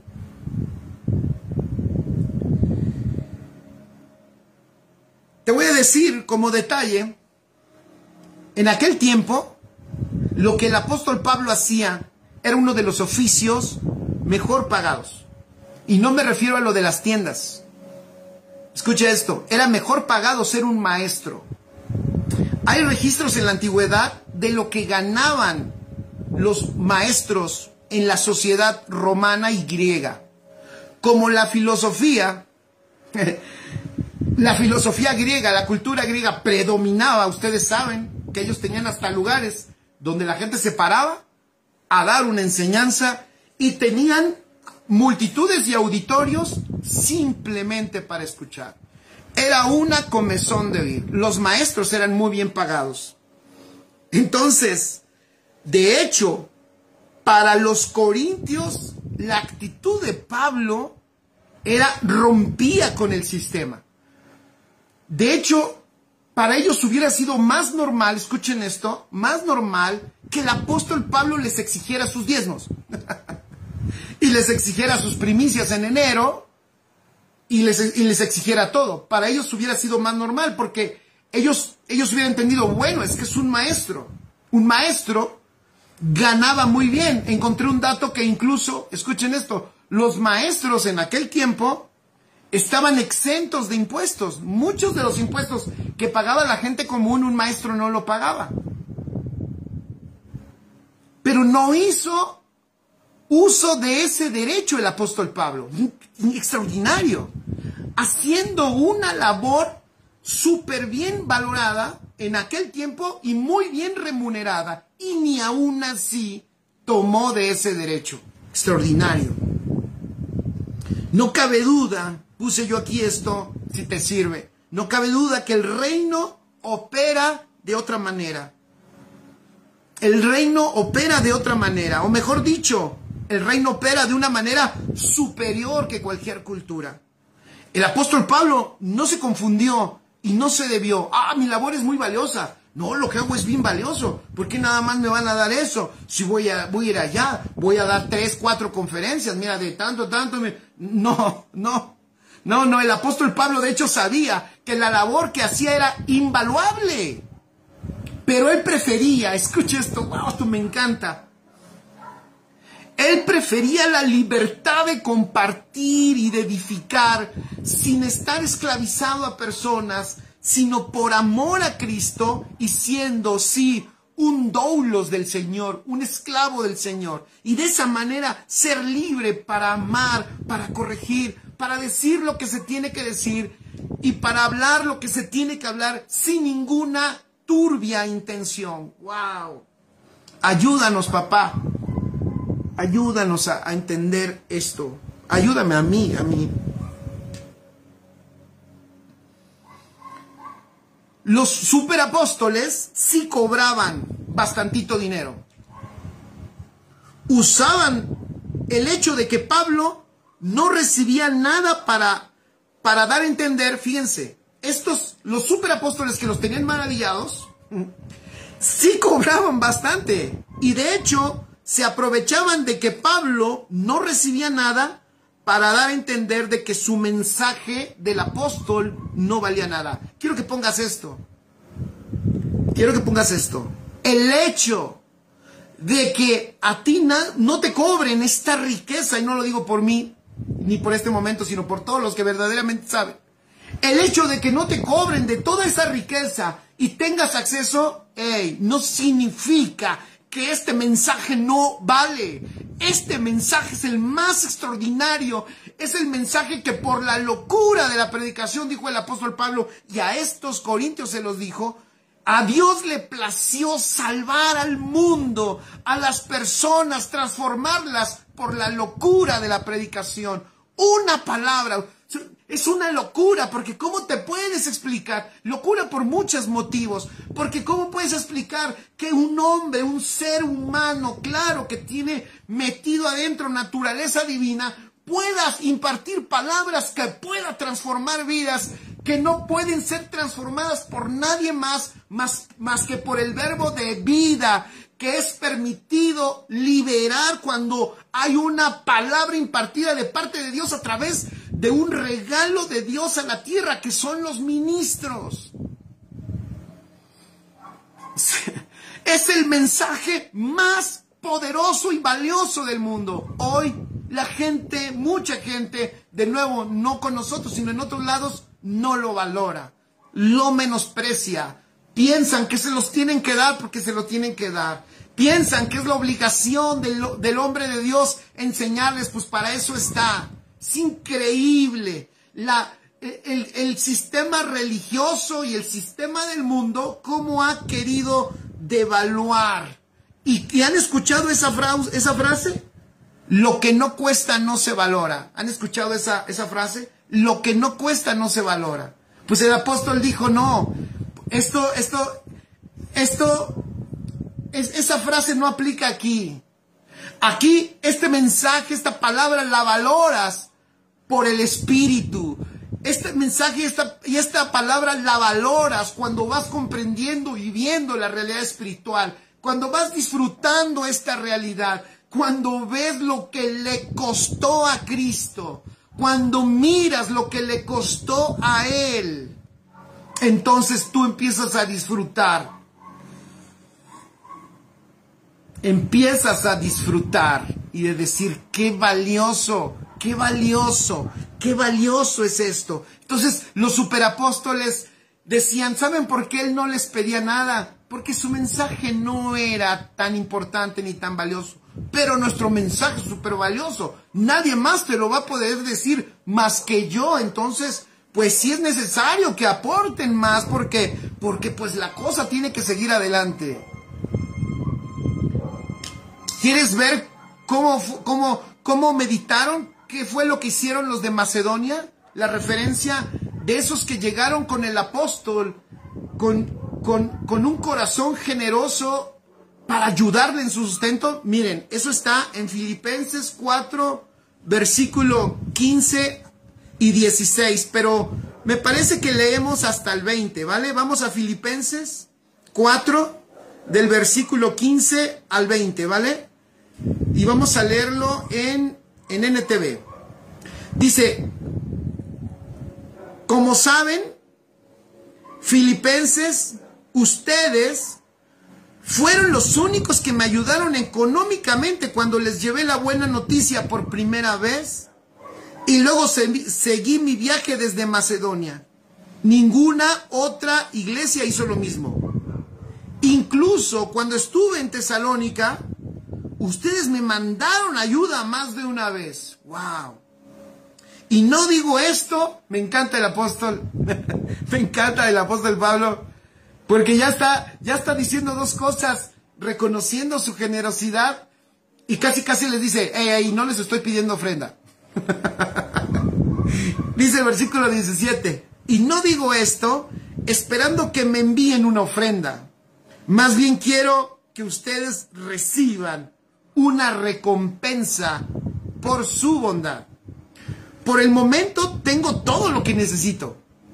Te voy a decir como detalle, en aquel tiempo, lo que el apóstol Pablo hacía era uno de los oficios mejor pagados. Y no me refiero a lo de las tiendas. Escucha esto, era mejor pagado ser un maestro. Hay registros en la antigüedad de lo que ganaban los maestros en la sociedad romana y griega. Como la filosofía griega, la cultura griega predominaba, ustedes saben que ellos tenían hasta lugares donde la gente se paraba a dar una enseñanza y tenían multitudes y auditorios simplemente para escuchar. Era una comezón de oír. Los maestros eran muy bien pagados. Entonces, de hecho, para los corintios, la actitud de Pablo rompía con el sistema. De hecho, para ellos hubiera sido más normal, escuchen esto, más normal que el apóstol Pablo les exigiera sus diezmos. Y les exigiera sus primicias en enero y les exigiera todo. Para ellos hubiera sido más normal porque ellos hubieran entendido, bueno, es que es un maestro. Un maestro ganaba muy bien. Encontré un dato que incluso, escuchen esto, los maestros en aquel tiempo estaban exentos de impuestos. Muchos de los impuestos que pagaba la gente común, un maestro no lo pagaba. Pero no hizo uso de ese derecho el apóstol Pablo. Extraordinario. Haciendo una labor súper bien valorada en aquel tiempo y muy bien remunerada. Y ni aún así tomó de ese derecho. Extraordinario. No cabe duda, puse yo aquí esto, si te sirve. No cabe duda que el reino opera de otra manera. El reino opera de otra manera, o mejor dicho, el reino opera de una manera superior que cualquier cultura. El apóstol Pablo no se confundió y no se debió. Mi labor es muy valiosa. No, lo que hago es bien valioso. ¿Por qué nada más me van a dar eso? Si voy a ir allá, voy a dar 3, 4 conferencias. Mira, de tanto. No, el apóstol Pablo de hecho sabía que la labor que hacía era invaluable. Pero él prefería, escucha esto, wow, esto me encanta. Él prefería la libertad de compartir y de edificar sin estar esclavizado a personas, sino por amor a Cristo y siendo, sí, un doulos del Señor, un esclavo del Señor. Y de esa manera ser libre para amar, para corregir, para decir lo que se tiene que decir y para hablar lo que se tiene que hablar sin ninguna turbia intención. ¡Wow! Ayúdanos, papá. Ayúdanos a entender esto. Ayúdame a mí. Los superapóstoles sí cobraban bastantito dinero. Usaban el hecho de que Pablo no recibía nada para dar a entender, fíjense, los superapóstoles que los tenían maravillados, sí cobraban bastante. Y de hecho, se aprovechaban de que Pablo no recibía nada para dar a entender de que su mensaje del apóstol no valía nada. Quiero que pongas esto. El hecho de que a ti no te cobren esta riqueza, y no lo digo por mí, ni por este momento, sino por todos los que verdaderamente saben. El hecho de que no te cobren de toda esa riqueza y tengas acceso, no significa que este mensaje no vale. Este mensaje es el más extraordinario. Es el mensaje que por la locura de la predicación, dijo el apóstol Pablo, y a estos corintios se los dijo, a Dios le plació salvar al mundo, a las personas, transformarlas por la locura de la predicación. Una palabra. Es una locura, porque ¿cómo te puedes explicar? Locura por muchos motivos, porque ¿cómo puedes explicar que un hombre, un ser humano, claro, que tiene metido adentro naturaleza divina, pueda impartir palabras que pueda transformar vidas, que no pueden ser transformadas por nadie más que por el verbo de vida, que es permitido liberar cuando hay una palabra impartida de parte de Dios a través de un regalo de Dios a la tierra, que son los ministros? Es el mensaje más poderoso y valioso del mundo. Hoy la gente, mucha gente, de nuevo, no con nosotros, sino en otros lados, no lo valora, lo menosprecia. Piensan que se los tienen que dar porque se lo tienen que dar. Piensan que es la obligación del hombre de Dios enseñarles, pues para eso está. Es increíble el sistema religioso y el sistema del mundo, cómo ha querido devaluar. ¿Y han escuchado esa frase? Lo que no cuesta no se valora. ¿Han escuchado esa frase? Lo que no cuesta no se valora. Pues el apóstol dijo, no, esa frase no aplica aquí. Aquí este mensaje, esta palabra la valoras por el Espíritu. Este mensaje y esta palabra la valoras cuando vas comprendiendo y viendo la realidad espiritual, cuando vas disfrutando esta realidad, cuando ves lo que le costó a Cristo, cuando miras lo que le costó a Él, entonces tú empiezas a disfrutar. Empiezas a disfrutar y de decir, qué valioso, qué valioso, qué valioso es esto. Entonces los superapóstoles decían, ¿saben por qué él no les pedía nada? Porque su mensaje no era tan importante ni tan valioso. Pero nuestro mensaje es súper valioso. Nadie más te lo va a poder decir más que yo. Entonces, pues sí es necesario que aporten más porque pues la cosa tiene que seguir adelante. ¿Quieres ver cómo meditaron? ¿Qué fue lo que hicieron los de Macedonia? La referencia de esos que llegaron con el apóstol, con un corazón generoso para ayudarle en su sustento. Miren, eso está en Filipenses 4, versículo 15 y 16. Pero me parece que leemos hasta el 20, ¿vale? Vamos a Filipenses 4, del versículo 15 al 20, ¿vale? Y vamos a leerlo en NTV. Dice, como saben, filipenses, ustedes Fueron los únicos que me ayudaron económicamente cuando les llevé la buena noticia por primera vez. Y luego seguí mi viaje desde Macedonia. Ninguna otra iglesia hizo lo mismo. Incluso cuando estuve en Tesalónica, ustedes me mandaron ayuda más de una vez. ¡Wow! Y no digo esto, me encanta el apóstol, me encanta el apóstol Pablo, porque ya está diciendo dos cosas, reconociendo su generosidad y casi les dice, hey, no les estoy pidiendo ofrenda. Dice el versículo 17, y no digo esto esperando que me envíen una ofrenda, más bien quiero que ustedes reciban una recompensa por su bondad. Por el momento tengo todo lo que necesito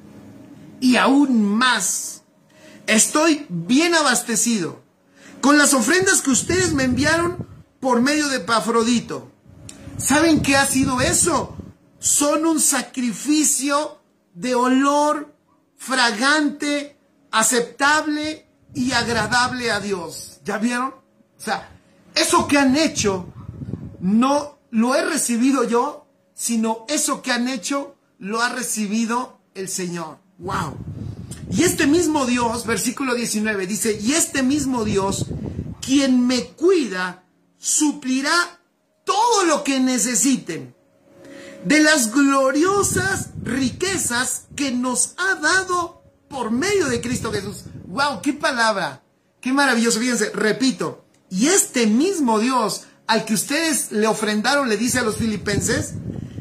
y aún más. Estoy bien abastecido con las ofrendas que ustedes me enviaron por medio de Epafrodito. ¿Saben qué ha sido eso? Son un sacrificio de olor fragante, aceptable y agradable a Dios. ¿Ya vieron? O sea, eso que han hecho no lo he recibido yo, sino eso que han hecho lo ha recibido el Señor. ¡Wow! Y este mismo Dios, versículo 19, dice, y este mismo Dios, quien me cuida, suplirá todo lo que necesiten de las gloriosas riquezas que nos ha dado por medio de Cristo Jesús. ¡Wow! ¡Qué palabra! ¡Qué maravilloso! Fíjense, repito, y este mismo Dios al que ustedes le ofrendaron, le dice a los filipenses,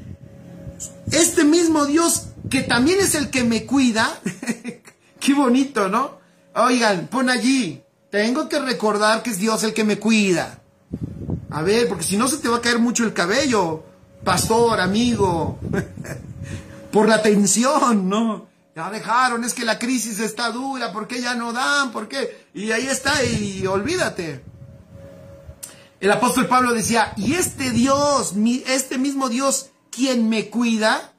este mismo Dios que también es el que me cuida, qué bonito, ¿no? Oigan, pon allí, tengo que recordar que es Dios el que me cuida. A ver, porque si no se te va a caer mucho el cabello, pastor, amigo, por la tensión, ¿no? Ya dejaron, es que la crisis está dura, ¿por qué ya no dan? ¿Por qué? Y ahí está, y olvídate. El apóstol Pablo decía, y este Dios, este mismo Dios, quien me cuida,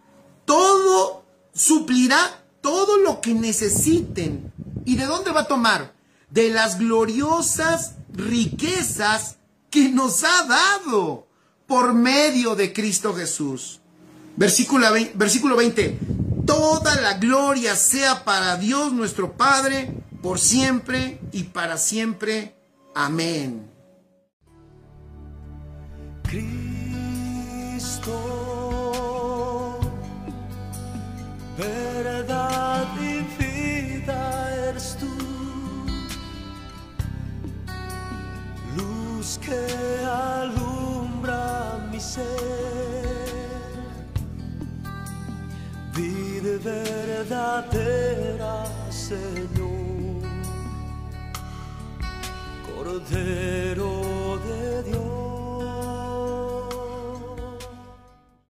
todo suplirá todo lo que necesiten. ¿Y de dónde va a tomar? De las gloriosas riquezas que nos ha dado por medio de Cristo Jesús. Versículo 20. Toda la gloria sea para Dios nuestro Padre, por siempre y para siempre. Amén. Cristo, verdad y vida eres tú, luz que alumbra mi ser, vida verdadera, Señor, Cordero